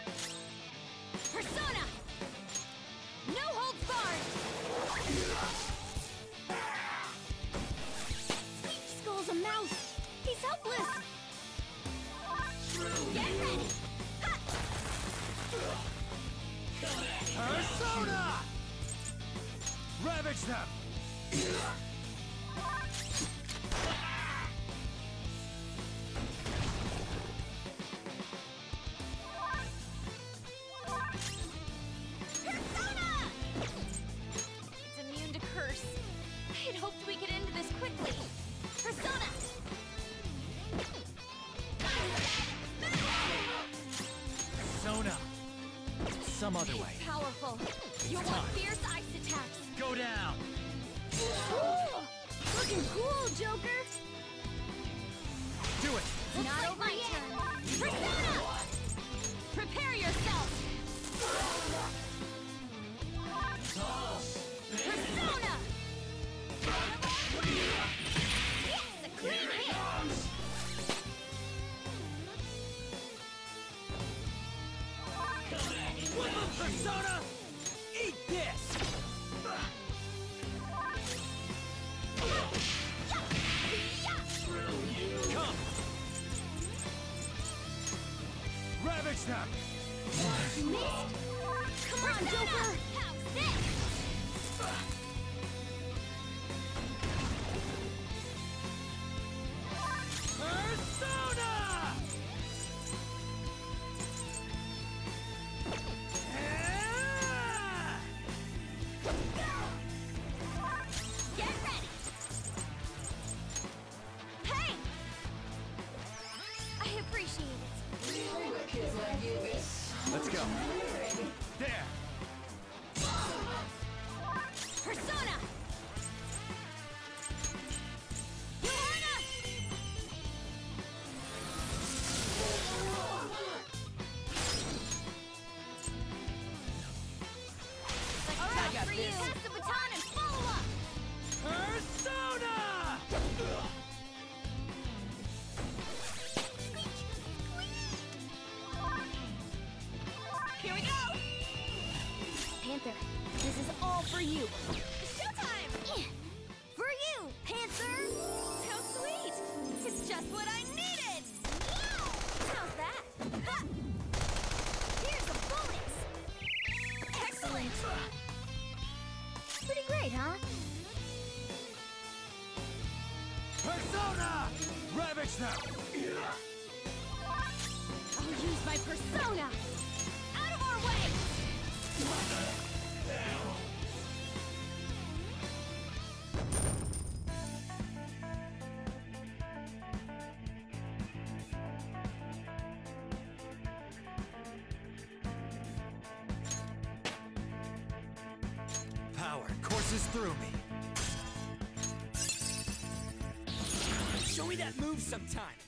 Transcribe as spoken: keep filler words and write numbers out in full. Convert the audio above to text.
Persona! No holds barred! Each skull's a mouse! He's helpless! Get ready! Ha! Persona! Ravage them! Persona! It's immune to curse. I had hoped we could end this quickly. Persona! Persona! Some other way. It's powerful. You'll want fierce ice attacks. Go down! Ooh, looking cool, Joker! Do it! Not my turn. Persona! Prepare yourself! Persona! Yes, a clean hit! Persona! Eat this! Come! Ravage them! Missed! Come on, Joker! How's this? Persona! Get ready! Hey! I appreciate it. Let's go. There! Persona! Joanna! All right, for you. Pass the baton and follow up. Persona! Here we go! Panther, this is all for you. Showtime! For you, Panther! How sweet! It's just what I needed! How's that? Ha! Here's a bonus! Excellent! Pretty great, huh? Persona! Ravage them! I'll use my persona! Out of our way! Power courses through me. Show me that move sometime.